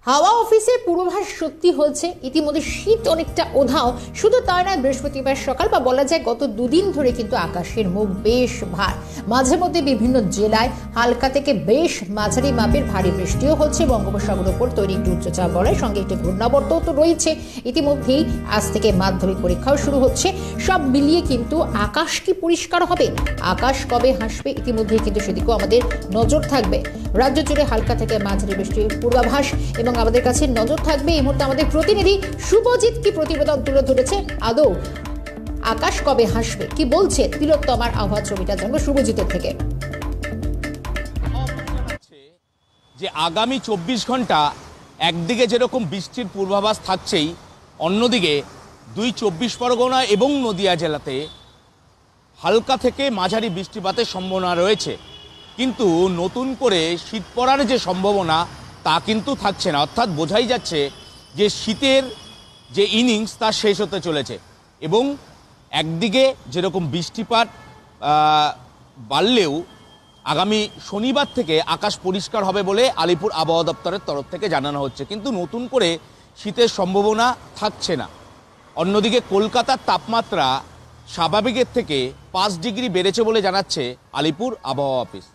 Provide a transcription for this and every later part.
হাওয়া অফিসে পূর্বাভাস সত্যি হয়েছে। ইতিমধ্যে শীত অনেকটা ওধাও। শুধু তাই নয়, বৃহস্পতিবার সকাল বা বলা যায় গত দুদিন ধরে কিন্তু আকাশের মুখ বেশ ভার। মাঝে মধ্যে বিভিন্ন জেলায় হালকা থেকে বেশ মাঝারি মাপের ভারী বৃষ্টিও হচ্ছে। বঙ্গোপসাগরের উপর তৈরি একটি উচ্চচাপ বলয়ের সঙ্গে একটি ঘূর্ণাবর্তও তো রয়েছে। ইতিমধ্যেই আজ থেকে মাধ্যমিক পরীক্ষাও শুরু হচ্ছে। সব মিলিয়ে কিন্তু আকাশ কি পরিষ্কার হবে, আকাশ কবে হাসবে, ইতিমধ্যেই কিন্তু সেদিকেও আমাদের নজর থাকবে। রাজ্য জুড়ে হালকা থেকে মাঝারি বৃষ্টির পূর্বাভাস এবং আমাদের কাছে নজর থাকবে। এই মুহূর্তে আমাদের প্রতিনিধি শুভজিৎ কি প্রতিবেদন তুলে ধরেছে, আদৌ আকাশ কবে হাসবে, কি বলছে তিলোত্তমার আবহাওয়া, ছবিটা জানবো শুভজিতের থেকে। যে আগামী 24 ঘন্টা একদিকে যেরকম বৃষ্টির পূর্বাভাস থাকছেই, অন্যদিকে 24 পরগনা এবং নদিয়া জেলাতে হালকা থেকে মাঝারি বৃষ্টিপাতের সম্ভাবনা রয়েছে। কিন্তু নতুন করে শীত পড়ার যে সম্ভাবনা তা কিন্তু থাকছে না। অর্থাৎ বোঝাই যাচ্ছে যে শীতের যে ইনিংস তা শেষ হতে চলেছে। এবং একদিকে যেরকম বৃষ্টিপাত বাড়লেও আগামী শনিবার থেকে আকাশ পরিষ্কার হবে বলে আলিপুর আবহাওয়া দপ্তরের তরফ থেকে জানানো হচ্ছে। কিন্তু নতুন করে শীতের সম্ভাবনা থাকছে না। অন্যদিকে কলকাতার তাপমাত্রা স্বাভাবিকের থেকে 5 ডিগ্রি বেড়েছে বলে জানাচ্ছে আলিপুর আবহাওয়া অফিস।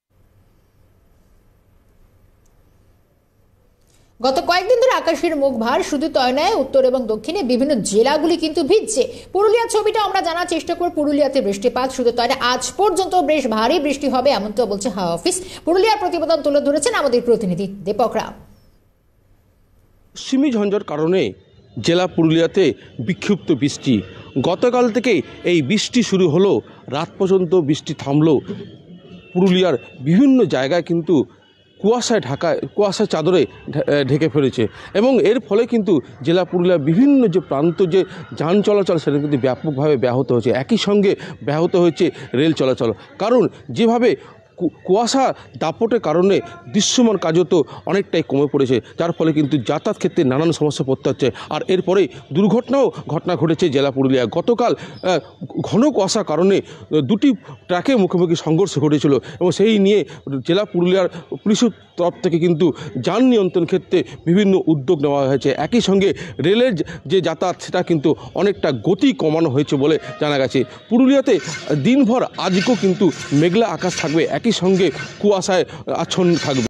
গত কয়েকদিন ধরে আকাশের মুখ ভার। শুধু তাই নয়, উত্তর এবং দক্ষিণে বিভিন্ন জেলাগুলি কিন্তু ভিজছে। পুরুলিয়ার ছবিটা আমরা জানার চেষ্টা করব। পুরুলিয়াতে বৃষ্টিপাত, শুধু তাই না, আজ পর্যন্ত বেশ ভারী বৃষ্টি হবে এমনটাও বলছে হাওয়া অফিস। পুরুলিয়ার প্রতিবেদন তুলে ধরেছেন আমাদের প্রতিনিধি দীপক রাও। পশ্চিমী ঝঞ্ঝার কারণে জেলা পুরুলিয়াতে বিক্ষিপ্ত বৃষ্টি। গতকাল থেকে এই বৃষ্টি শুরু হলো, রাত পর্যন্ত বৃষ্টি থামলো। পুরুলিয়ার বিভিন্ন জায়গায় কিন্তু কুয়াশার চাদরে ঢেকে ফেলেছে এবং এর ফলে কিন্তু জেলা পুরুলিয়ার বিভিন্ন যে প্রান্ত যে যান চলাচল সেটা কিন্তু ব্যাপকভাবে ব্যাহত হয়েছে। একই সঙ্গে ব্যাহত হয়েছে রেল চলাচল। কারণ যেভাবে কুয়াশা দাপটের কারণে দৃশ্যমান কাজও তো অনেকটাই কমে পড়েছে, যার ফলে কিন্তু যাতায়াত ক্ষেত্রে নানান সমস্যা পড়তে হচ্ছে। আর এরপরে ঘটনা ঘটেছে জেলা পুরুলিয়া। গতকাল ঘন কুয়াশার কারণে দুটি ট্রাকের মুখোমুখি সংঘর্ষ ঘটেছিল এবং সেই নিয়ে জেলা পুরুলিয়ার পুলিশের তরফ থেকে কিন্তু যান নিয়ন্ত্রণ ক্ষেত্রে বিভিন্ন উদ্যোগ নেওয়া হয়েছে। একই সঙ্গে রেলের যে যাতায়াত সেটা কিন্তু অনেকটা গতি কমানো হয়েছে বলে জানা গেছে। পুরুলিয়াতে দিনভর আজকেও কিন্তু মেঘলা আকাশ থাকবে, একই সঙ্গে কুয়াশায় আচ্ছন্ন থাকবে।